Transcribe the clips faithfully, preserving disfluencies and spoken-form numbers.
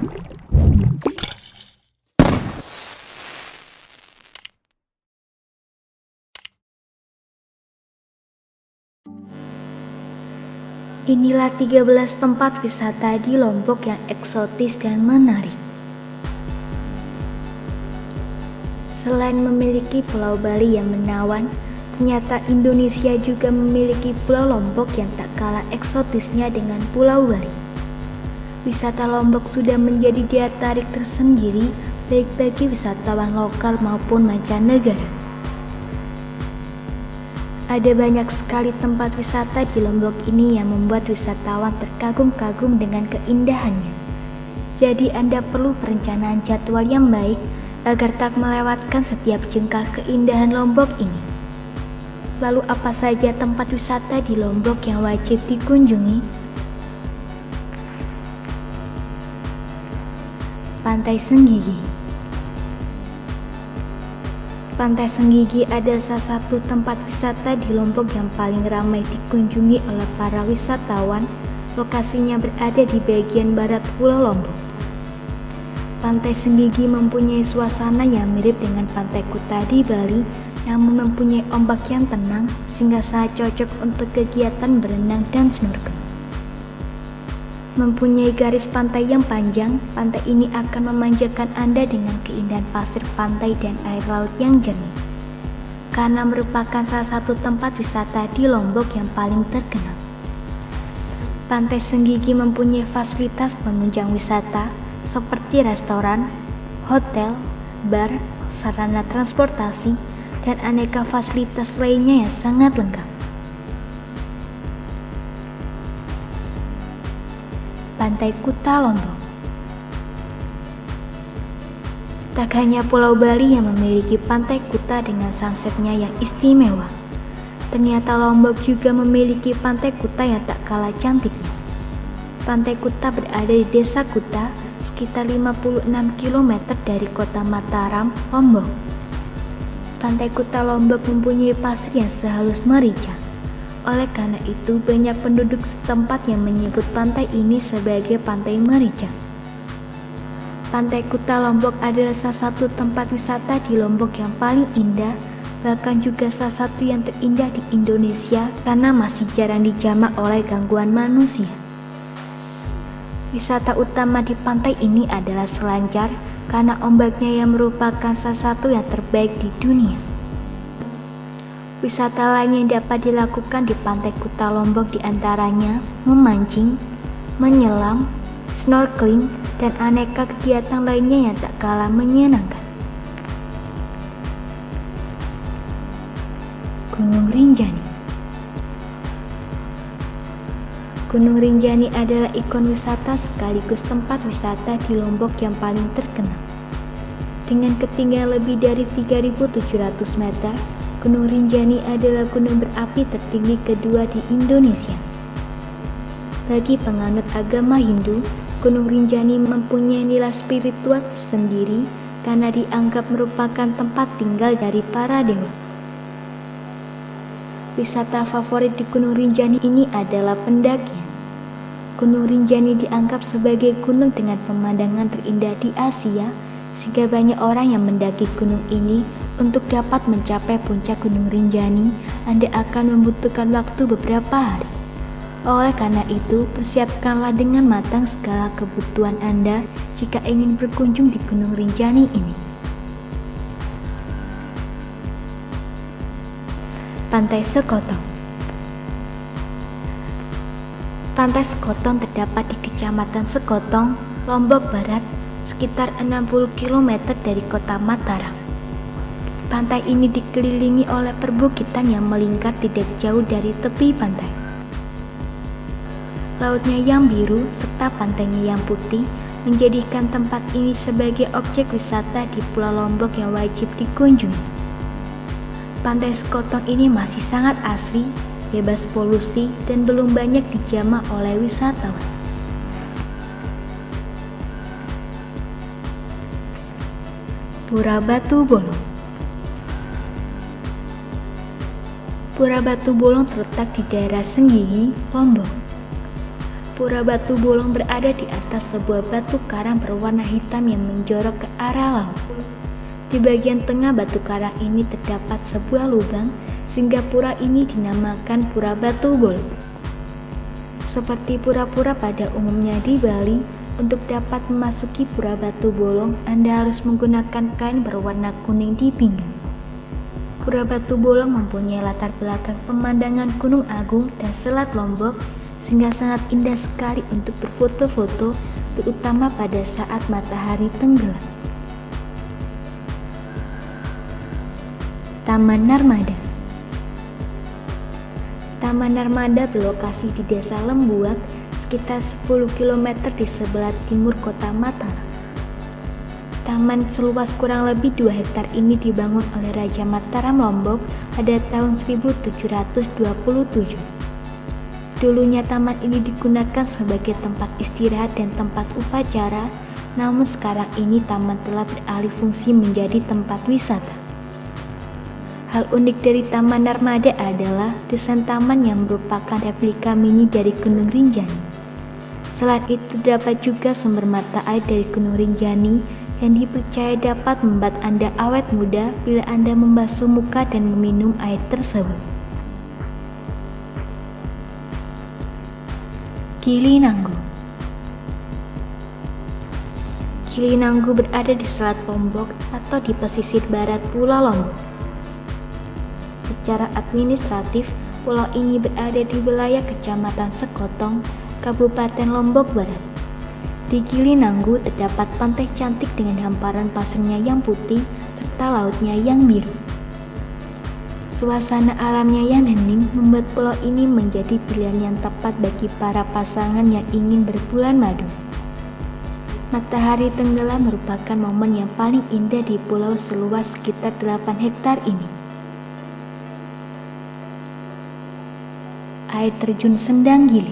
Inilah tiga belas tempat wisata di Lombok yang eksotis dan menarik. Selain memiliki Pulau Bali yang menawan, ternyata Indonesia juga memiliki Pulau Lombok yang tak kalah eksotisnya dengan Pulau Bali. Wisata Lombok sudah menjadi daya tarik tersendiri baik bagi wisatawan lokal maupun mancanegara. Ada banyak sekali tempat wisata di Lombok ini yang membuat wisatawan terkagum-kagum dengan keindahannya. Jadi Anda perlu perencanaan jadwal yang baik agar tak melewatkan setiap jengkal keindahan Lombok ini. Lalu apa saja tempat wisata di Lombok yang wajib dikunjungi? Pantai Senggigi. Pantai Senggigi adalah salah satu tempat wisata di Lombok yang paling ramai dikunjungi oleh para wisatawan. Lokasinya berada di bagian barat Pulau Lombok. Pantai Senggigi mempunyai suasana yang mirip dengan Pantai Kuta di Bali, namun mempunyai ombak yang tenang sehingga sangat cocok untuk kegiatan berenang dan snorkeling. Mempunyai garis pantai yang panjang, pantai ini akan memanjakan Anda dengan keindahan pasir pantai dan air laut yang jernih. Karena merupakan salah satu tempat wisata di Lombok yang paling terkenal. Pantai Senggigi mempunyai fasilitas penunjang wisata seperti restoran, hotel, bar, sarana transportasi, dan aneka fasilitas lainnya yang sangat lengkap. Pantai Kuta Lombok. Tak hanya Pulau Bali yang memiliki Pantai Kuta dengan sunsetnya yang istimewa, ternyata Lombok juga memiliki Pantai Kuta yang tak kalah cantiknya. Pantai Kuta berada di Desa Kuta, sekitar lima puluh enam kilometer dari kota Mataram, Lombok. Pantai Kuta Lombok mempunyai pasir yang sehalus merica. Oleh karena itu, banyak penduduk setempat yang menyebut pantai ini sebagai Pantai Merica. Pantai Kuta Lombok adalah salah satu tempat wisata di Lombok yang paling indah, bahkan juga salah satu yang terindah di Indonesia karena masih jarang dijamah oleh gangguan manusia. Wisata utama di pantai ini adalah selancar karena ombaknya yang merupakan salah satu yang terbaik di dunia. Wisata lain yang dapat dilakukan di Pantai Kuta Lombok diantaranya memancing, menyelam, snorkeling, dan aneka kegiatan lainnya yang tak kalah menyenangkan. Gunung Rinjani. Gunung Rinjani adalah ikon wisata sekaligus tempat wisata di Lombok yang paling terkenal. Dengan ketinggian lebih dari tiga ribu tujuh ratus meter, Gunung Rinjani adalah gunung berapi tertinggi kedua di Indonesia. Bagi penganut agama Hindu, Gunung Rinjani mempunyai nilai spiritual tersendiri karena dianggap merupakan tempat tinggal dari para dewa. Wisata favorit di Gunung Rinjani ini adalah pendakian. Gunung Rinjani dianggap sebagai gunung dengan pemandangan terindah di Asia, sehingga banyak orang yang mendaki gunung ini. Untuk dapat mencapai puncak Gunung Rinjani, Anda akan membutuhkan waktu beberapa hari. Oleh karena itu, persiapkanlah dengan matang segala kebutuhan Anda jika ingin berkunjung di Gunung Rinjani ini. Pantai Sekotong. Pantai Sekotong terdapat di Kecamatan Sekotong, Lombok Barat, sekitar enam puluh kilometer dari kota Mataram. Pantai ini dikelilingi oleh perbukitan yang melingkar tidak jauh dari tepi pantai. Lautnya yang biru serta pantainya yang putih menjadikan tempat ini sebagai objek wisata di Pulau Lombok yang wajib dikunjungi. Pantai Sekotong ini masih sangat asri, bebas polusi, dan belum banyak dijamah oleh wisatawan. Pura Batu Bolong. Pura Batu Bolong terletak di daerah Senggigi, Lombok. Pura Batu Bolong berada di atas sebuah batu karang berwarna hitam yang menjorok ke arah laut. Di bagian tengah batu karang ini terdapat sebuah lubang, sehingga pura ini dinamakan Pura Batu Bolong. Seperti pura-pura pada umumnya di Bali, untuk dapat memasuki Pura Batu Bolong, Anda harus menggunakan kain berwarna kuning di pinggang. Pura Batu Bolong mempunyai latar belakang pemandangan Gunung Agung dan Selat Lombok, sehingga sangat indah sekali untuk berfoto-foto, terutama pada saat matahari tenggelam. Taman Narmada. Taman Narmada berlokasi di Desa Lembuak, sekitar sepuluh kilometer di sebelah timur kota Mataram. Taman seluas kurang lebih dua hektar ini dibangun oleh Raja Mataram Lombok pada tahun seribu tujuh ratus dua puluh tujuh. Dulunya taman ini digunakan sebagai tempat istirahat dan tempat upacara, namun sekarang ini taman telah beralih fungsi menjadi tempat wisata. Hal unik dari Taman Narmada adalah desain taman yang merupakan replika mini dari Gunung Rinjani. Selain itu, terdapat juga sumber mata air dari Gunung Rinjani yang dipercaya dapat membuat Anda awet muda bila Anda membasuh muka dan meminum air tersebut. Gili Nanggu. Gili Nanggu berada di Selat Lombok atau di pesisir barat Pulau Lombok. Secara administratif, pulau ini berada di wilayah Kecamatan Sekotong, Kabupaten Lombok Barat. Di Gili Nanggu terdapat pantai cantik dengan hamparan pasirnya yang putih serta lautnya yang biru. Suasana alamnya yang hening membuat pulau ini menjadi pilihan yang tepat bagi para pasangan yang ingin berbulan madu. Matahari tenggelam merupakan momen yang paling indah di pulau seluas sekitar delapan hektar ini. Air terjun Sendang Gili.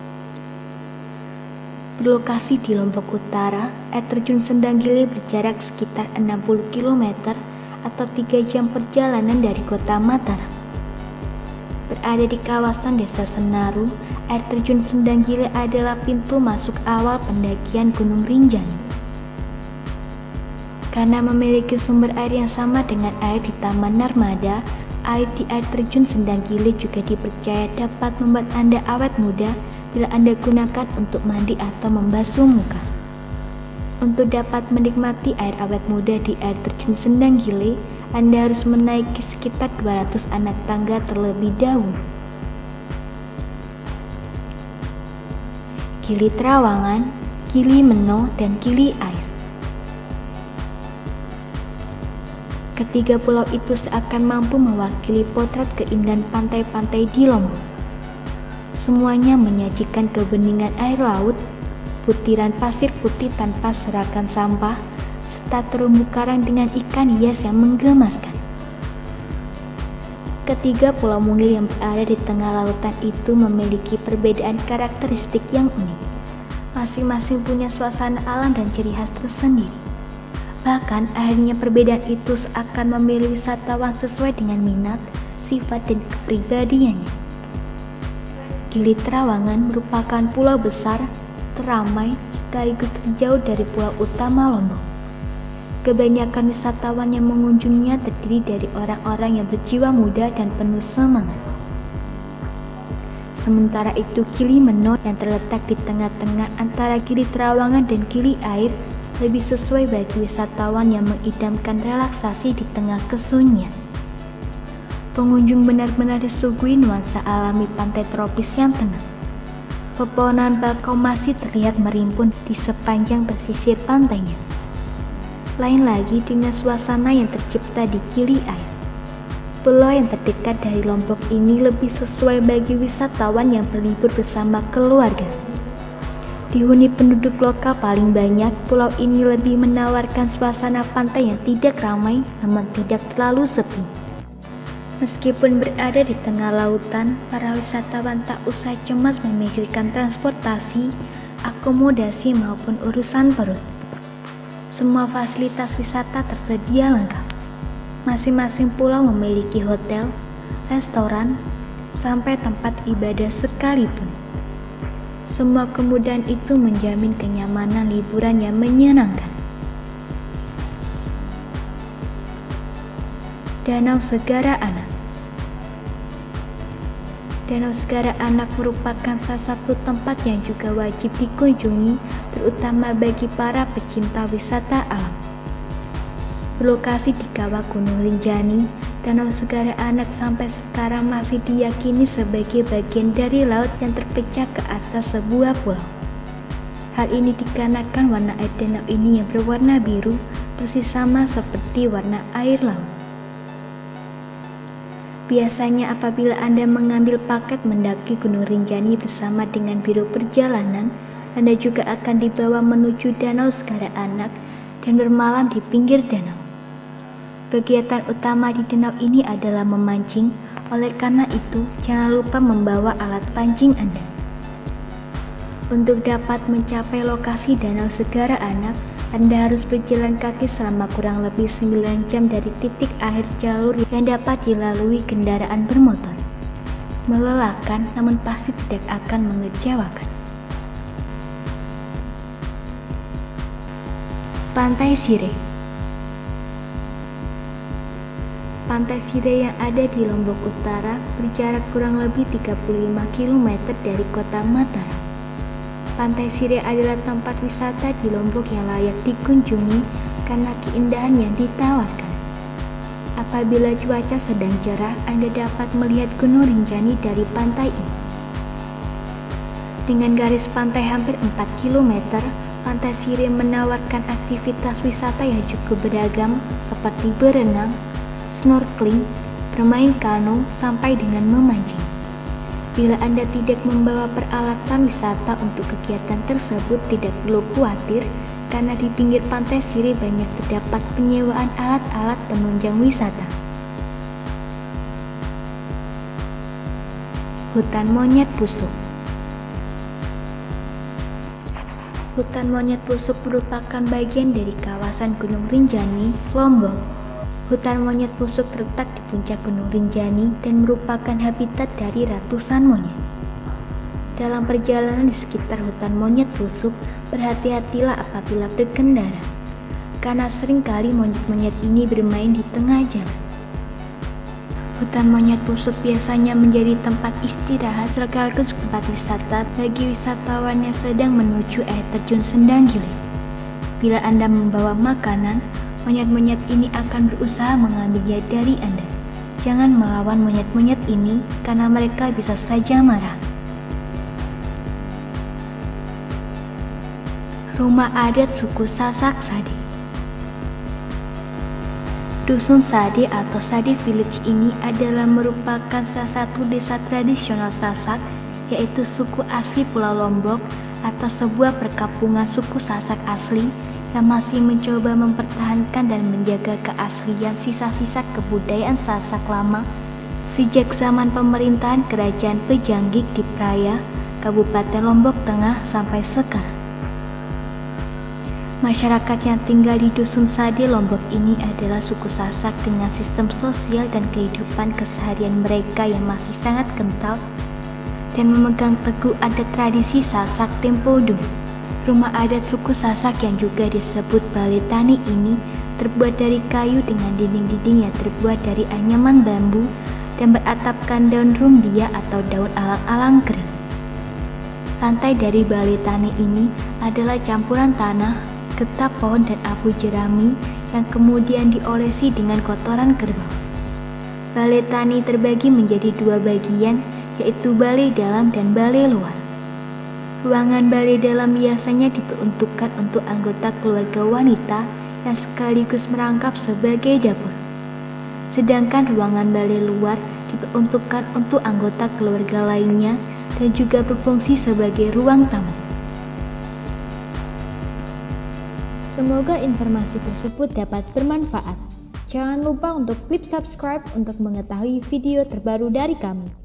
Berlokasi di Lombok Utara, air terjun Sendang Gili berjarak sekitar enam puluh kilometer atau tiga jam perjalanan dari kota Mataram. Berada di kawasan Desa Senaru, air terjun Sendang Gili adalah pintu masuk awal pendakian Gunung Rinjani. Karena memiliki sumber air yang sama dengan air di Taman Narmada, air di air terjun Sendang Gili juga dipercaya dapat membuat Anda awet muda bila Anda gunakan untuk mandi atau membasuh muka. Untuk dapat menikmati air awet muda di air terjun Sendang Gili, Anda harus menaiki sekitar dua ratus anak tangga terlebih dahulu. Gili Trawangan, Gili Meno, dan Gili Air. Ketiga pulau itu seakan mampu mewakili potret keindahan pantai-pantai di Lombok. Semuanya menyajikan kebeningan air laut, butiran pasir putih tanpa serakan sampah, serta terumbu karang dengan ikan hias yang menggemaskan. Ketiga pulau mungil yang berada di tengah lautan itu memiliki perbedaan karakteristik yang unik. Masing-masing punya suasana alam dan ciri khas tersendiri. Bahkan akhirnya perbedaan itu seakan memilih wisatawan sesuai dengan minat, sifat, dan kepribadiannya. Gili Trawangan merupakan pulau besar, teramai, sekaligus terjauh dari pulau utama Lombok. Kebanyakan wisatawan yang mengunjunginya terdiri dari orang-orang yang berjiwa muda dan penuh semangat. Sementara itu, Gili Meno yang terletak di tengah-tengah antara Gili Trawangan dan Gili Air lebih sesuai bagi wisatawan yang mengidamkan relaksasi di tengah kesunyian. Pengunjung benar-benar disuguhi nuansa alami pantai tropis yang tenang. Pepohonan bakau masih terlihat merimpun di sepanjang pesisir pantainya. Lain lagi dengan suasana yang tercipta di Gili Air. Pulau yang terdekat dari Lombok ini lebih sesuai bagi wisatawan yang berlibur bersama keluarga. Dihuni penduduk lokal paling banyak, pulau ini lebih menawarkan suasana pantai yang tidak ramai namun tidak terlalu sepi. Meskipun berada di tengah lautan, para wisatawan tak usah cemas memikirkan transportasi, akomodasi maupun urusan perut. Semua fasilitas wisata tersedia lengkap. Masing-masing pulau memiliki hotel, restoran, sampai tempat ibadah sekalipun. Semua kemudahan itu menjamin kenyamanan liburan yang menyenangkan. Danau Segara Anak. Danau Segara Anak merupakan salah satu tempat yang juga wajib dikunjungi, terutama bagi para pecinta wisata alam. Berlokasi di kawah Gunung Rinjani, Danau Segara Anak sampai sekarang masih diyakini sebagai bagian dari laut yang terpecah ke atas sebuah pulau. Hal ini dikarenakan warna air danau ini yang berwarna biru, persis sama seperti warna air laut. Biasanya apabila Anda mengambil paket mendaki Gunung Rinjani bersama dengan biro perjalanan, Anda juga akan dibawa menuju Danau Segara Anak dan bermalam di pinggir danau. Kegiatan utama di danau ini adalah memancing, oleh karena itu jangan lupa membawa alat pancing Anda. Untuk dapat mencapai lokasi Danau Segara Anak, Anda harus berjalan kaki selama kurang lebih sembilan jam dari titik akhir jalur yang dapat dilalui kendaraan bermotor. Melelahkan, namun pasti tidak akan mengecewakan. Pantai Sireh. Pantai Sireh yang ada di Lombok Utara berjarak kurang lebih tiga puluh lima kilometer dari kota Mataram. Pantai Sireh adalah tempat wisata di Lombok yang layak dikunjungi karena keindahan yang ditawarkan. Apabila cuaca sedang cerah, Anda dapat melihat Gunung Rinjani dari pantai ini. Dengan garis pantai hampir empat kilometer, Pantai Sireh menawarkan aktivitas wisata yang cukup beragam seperti berenang, snorkeling, bermain kano, sampai dengan memancing. Bila Anda tidak membawa peralatan wisata untuk kegiatan tersebut, tidak perlu khawatir, karena di pinggir Pantai Sireh banyak terdapat penyewaan alat-alat penunjang wisata. Hutan Monyet Pusuk. Hutan Monyet Pusuk merupakan bagian dari kawasan Gunung Rinjani, Lombok. Hutan Monyet Pusuk terletak di puncak Gunung Rinjani dan merupakan habitat dari ratusan monyet. Dalam perjalanan di sekitar hutan Monyet Pusuk, berhati-hatilah apabila berkendara, karena seringkali monyet-monyet ini bermain di tengah jalan. Hutan Monyet Pusuk biasanya menjadi tempat istirahat sekaligus tempat wisata bagi wisatawan yang sedang menuju air terjun Sendang Gile. Bila Anda membawa makanan, monyet-monyet ini akan berusaha mengambilnya dari Anda. Jangan melawan monyet-monyet ini karena mereka bisa saja marah. Rumah adat suku Sasak Sade. Dusun Sade atau Sade Village ini adalah merupakan salah satu desa tradisional Sasak, yaitu suku asli Pulau Lombok atau sebuah perkampungan suku Sasak asli yang masih mencoba mempertahankan dan menjaga keaslian sisa-sisa kebudayaan Sasak lama sejak zaman pemerintahan Kerajaan Pejanggik di Praya, Kabupaten Lombok Tengah sampai sekarang. Masyarakat yang tinggal di Dusun Sade Lombok ini adalah suku Sasak dengan sistem sosial dan kehidupan keseharian mereka yang masih sangat kental dan memegang teguh adat tradisi Sasak tempo dulu. Rumah adat suku Sasak yang juga disebut balai tani ini terbuat dari kayu dengan dinding-dinding yang terbuat dari anyaman bambu dan beratapkan daun rumbia atau daun alang-alang kering. Lantai dari balai tani ini adalah campuran tanah, getah pohon dan abu jerami yang kemudian diolesi dengan kotoran kerbau. Balai tani terbagi menjadi dua bagian, yaitu balai dalam dan balai luar. Ruangan balai dalam biasanya diperuntukkan untuk anggota keluarga wanita yang sekaligus merangkap sebagai dapur. Sedangkan ruangan balai luar diperuntukkan untuk anggota keluarga lainnya dan juga berfungsi sebagai ruang tamu. Semoga informasi tersebut dapat bermanfaat. Jangan lupa untuk klik subscribe untuk mengetahui video terbaru dari kami.